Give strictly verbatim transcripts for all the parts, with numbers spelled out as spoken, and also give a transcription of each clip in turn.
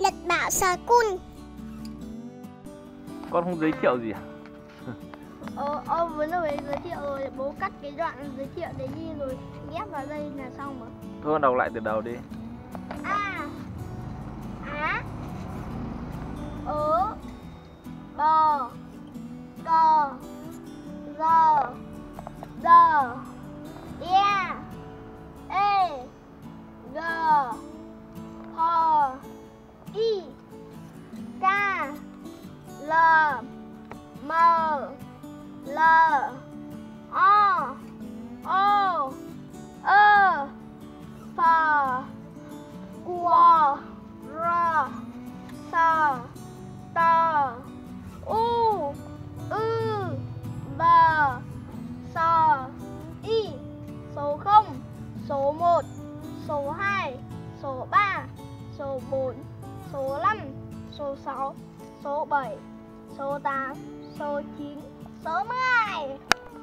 Nhật Bảo School. Con không giới thiệu gì à? Ờ, ông vừa rồi giới thiệu rồi, bố cắt cái đoạn giới thiệu đấy đi rồi ghép vào đây là xong mà. Thôi con đọc lại từ đầu đi. A Á Ớ Bò Cò Giò Giò E Ê Gờ Hò Y Ca Lờ Mờ Lờ O Ô Ơ Phờ Quờ Rờ Sờ Tờ U Ư Bờ Sờ Y. Số không, số một, số hai, số ba, số bốn, số năm, số sáu, số bảy, số tám, số chín, số mười.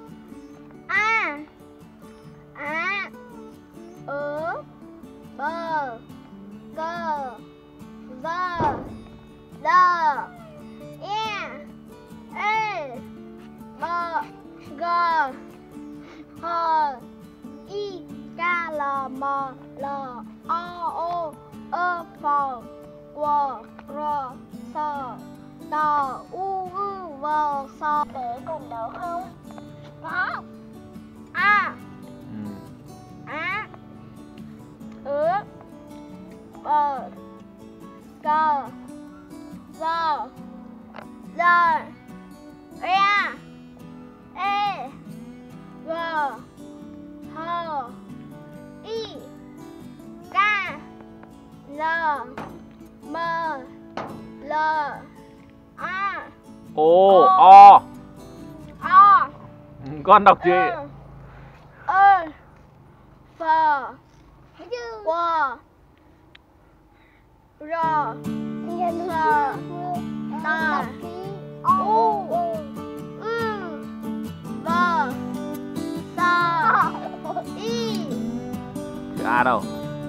A Á Ớ Bờ Cờ Giờ Đờ E Ê Bờ Gờ Hờ Y Ca L M L O Ô Ơ Phờ Quờ Rờ Sờ Tờ U Ư Vờ Sờ. Để còn đỡ không? Có. A Ừ. Á Ớ Bờ Cờ Giờ Giờ E Ê Gờ Hờ Y Ca L M L A Ô O. O Con đọc gì? Ơ Phờ Quờ Rờ Sờ Tờ U Ư Vờ Sờ Y. Chữ A đâu?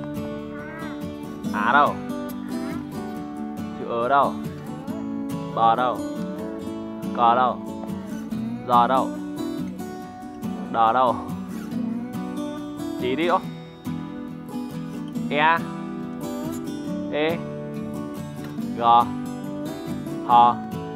Á đâu? Chữ ớ đâu? Bờ đâu? Cờ đâu? Giờ đâu? Đờ đâu? Chỉ đi ô. E Ê G H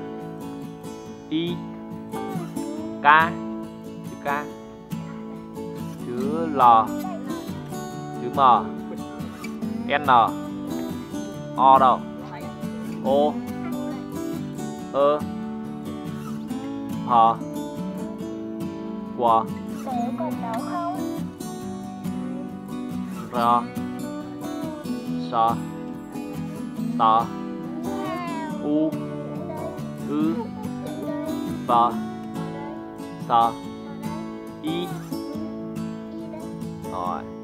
I K. Chữ K. Chữ L. Chữ M. N. O đâu? O Ơ Hờ Quờ Để còn đỡ không? Rờ Sờ Tờ U Ư Bờ Sờ Y. Rồi.